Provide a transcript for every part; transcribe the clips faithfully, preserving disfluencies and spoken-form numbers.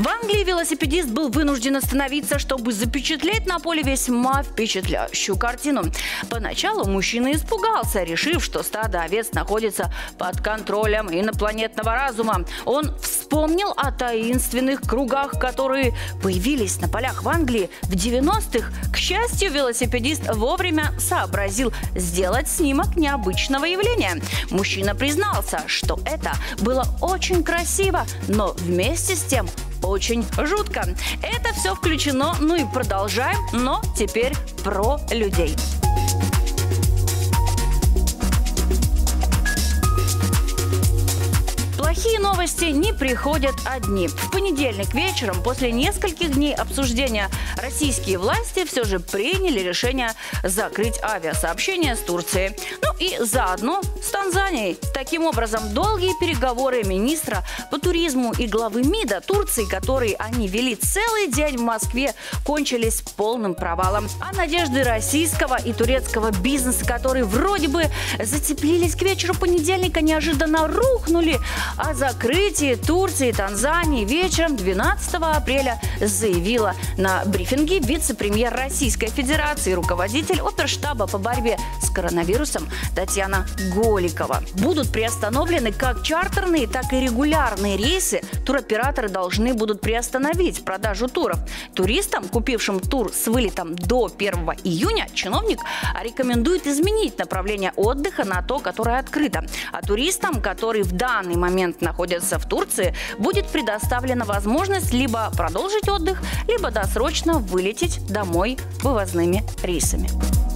В Англии велосипедист был вынужден остановиться, чтобы запечатлеть на поле весьма впечатляющую картину. Поначалу мужчина испугался, решив, что стадо овец находится под контролем инопланетного разума. Он вспомнил о таинственных кругах, которые появились на полях в Англии в девяностых. К счастью, велосипедист вовремя сообразил сделать снимок необычного явления. Мужчина признался, что это было очень красиво, но вместе с тем очень жутко. Это все включено, ну и продолжаем, но теперь про людей. Плохие новости не приходят одни. В понедельник вечером, после нескольких дней обсуждения, российские власти все же приняли решение закрыть авиасообщение с Турцией. Ну и заодно с Танзанией. Таким образом, долгие переговоры министра по туризму и главы МИДа Турции, которые они вели целый день в Москве, кончились полным провалом. А надежды российского и турецкого бизнеса, которые вроде бы затеплились к вечеру понедельника, неожиданно рухнули. О закрытии Турции и Танзании вечером двенадцатого апреля заявила на брифинге вице-премьер Российской Федерации, руководитель оперштаба по борьбе с коронавирусом Татьяна Голикова. Будут приостановлены как чартерные, так и регулярные рейсы. Туроператоры должны будут приостановить продажу туров. Туристам, купившим тур с вылетом до первого июня, чиновник рекомендует изменить направление отдыха на то, которое открыто. А туристам, которые в данный момент находятся в Турции, будет предоставлена возможность либо продолжить отдых, либо досрочно вылететь домой вывозными рейсами.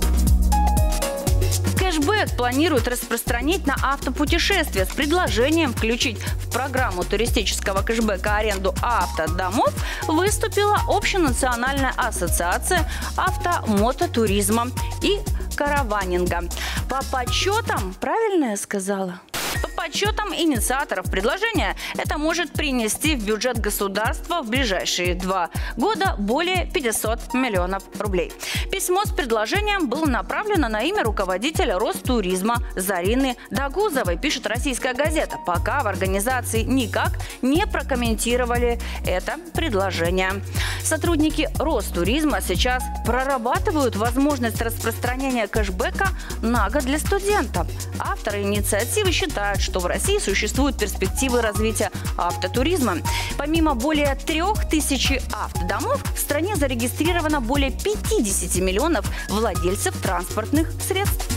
Кэшбэк планируют распространить на автопутешествия с предложением включить в программу туристического кэшбэка аренду автодомов. Выступила Общенациональная ассоциация автомототуризма и караванинга. По подсчетам, правильно я сказала? По подсчетам инициаторов предложения, это может принести в бюджет государства в ближайшие два года более пятисот миллионов рублей. Письмо с предложением было направлено на имя руководителя Ростуризма Зарины Дагузовой, пишет «Российская газета». Пока в организации никак не прокомментировали это предложение. Сотрудники Ростуризма сейчас прорабатывают возможность распространения кэшбэка на год для студентов. Авторы инициативы считают, что в России существуют перспективы развития автотуризма. Помимо более трех тысяч автодомов, в стране зарегистрировано более пятидесяти миллионов владельцев транспортных средств.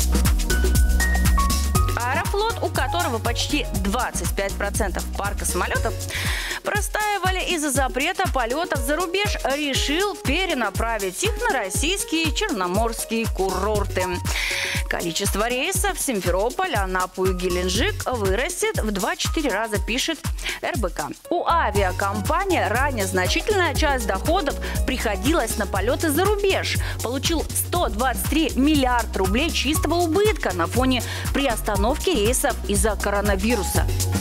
Аэрофлот, у которого почти двадцать пять процентов парка самолетов простаивали из-за запрета полетов за рубеж, решил перенаправить их на российские черноморские курорты. Количество рейсов в Симферополь, Анапу и Геленджик вырастет в два-четыре раза, пишет эр бэ ка. У авиакомпании ранее значительная часть доходов приходилась на полеты за рубеж. Получил сто двадцать три миллиарда рублей чистого убытка на фоне приостановки рейсов из-за коронавируса.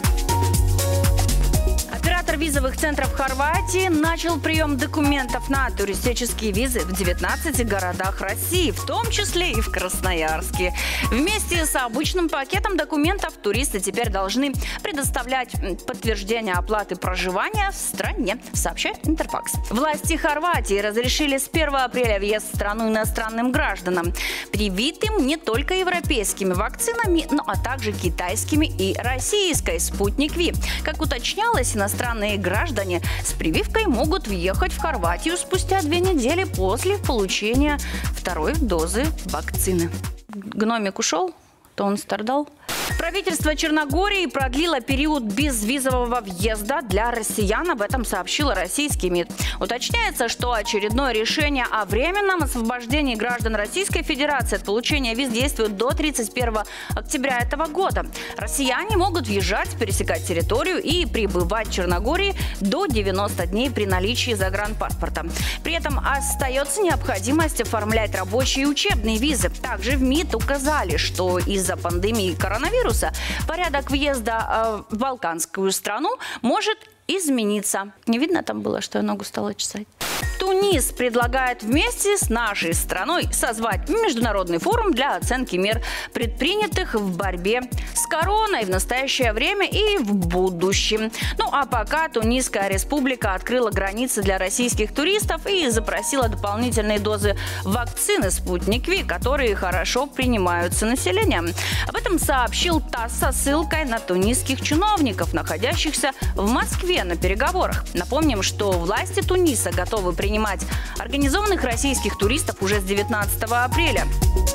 Оператор визовых центров Хорватии начал прием документов на туристические визы в девятнадцати городах России, в том числе и в Красноярске. Вместе с обычным пакетом документов туристы теперь должны предоставлять подтверждение оплаты проживания в стране, сообщает Интерфакс. Власти Хорватии разрешили с первого апреля въезд в страну иностранным гражданам, привитым не только европейскими вакцинами, но а также китайскими и российской «Спутник Ви». Как уточнялось, иностранные Иностранные граждане с прививкой могут въехать в Хорватию спустя две недели после получения второй дозы вакцины. Гномик ушел, то он страдал. Правительство Черногории продлило период безвизового въезда для россиян. Об этом сообщила российский МИД. Уточняется, что очередное решение о временном освобождении граждан Российской Федерации от получения виз действует до тридцать первого октября этого года. Россияне могут въезжать, пересекать территорию и прибывать в Черногории до девяноста дней при наличии загранпаспорта. При этом остается необходимость оформлять рабочие и учебные визы. Также в МИД указали, что из-за пандемии коронавируса порядок въезда в балканскую страну может измениться. Не видно там было, что я ногу стала чесать? Тунис предлагает вместе с нашей страной созвать международный форум для оценки мер, предпринятых в борьбе с короной в настоящее время и в будущем. Ну а пока Тунисская республика открыла границы для российских туристов и запросила дополнительные дозы вакцины «Спутник Ви», которые хорошо принимаются населением. Об этом сообщил ТАСС со ссылкой на тунисских чиновников, находящихся в Москве на переговорах. Напомним, что власти Туниса готовы принимать организованных российских туристов уже с девятнадцатого апреля.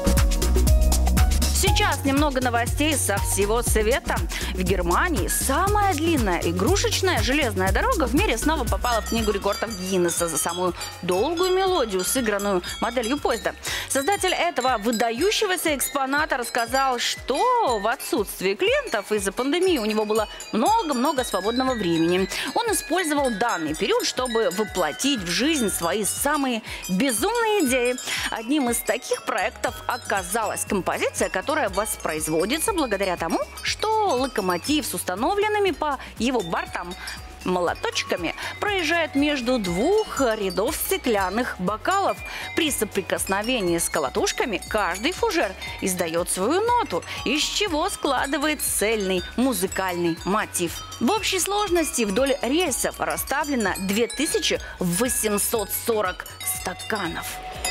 Сейчас немного новостей со всего света. В Германии самая длинная игрушечная железная дорога в мире снова попала в книгу рекордов Гиннесса за самую долгую мелодию, сыгранную моделью поезда. Создатель этого выдающегося экспоната рассказал, что в отсутствии клиентов из-за пандемии у него было много-много свободного времени. Он использовал данный период, чтобы воплотить в жизнь свои самые безумные идеи. Одним из таких проектов оказалась композиция, которая которая воспроизводится благодаря тому, что локомотив с установленными по его бортам молоточками проезжает между двух рядов стеклянных бокалов. При соприкосновении с колотушками каждый фужер издает свою ноту, из чего складывает цельный музыкальный мотив. В общей сложности вдоль рельсов расставлено две тысячи восемьсот сорок стаканов.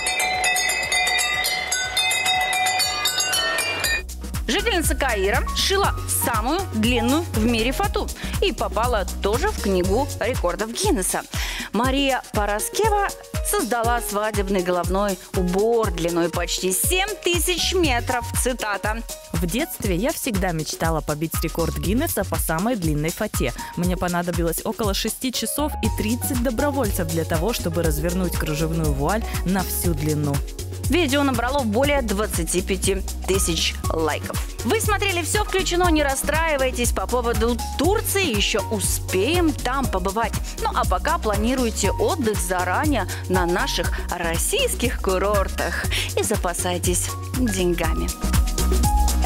Жительница Каира сшила самую длинную в мире фату и попала тоже в книгу рекордов Гиннесса. Мария Параскева создала свадебный головной убор длиной почти семь тысяч метров. Цитата. В детстве я всегда мечтала побить рекорд Гиннесса по самой длинной фате. Мне понадобилось около шести часов и тридцати добровольцев для того, чтобы развернуть кружевную вуаль на всю длину. Видео набрало более двадцати пяти тысяч лайков. Вы смотрели «Все включено», не расстраивайтесь по поводу Турции, еще успеем там побывать. Ну а пока планируйте отдых заранее на наших российских курортах и запасайтесь деньгами.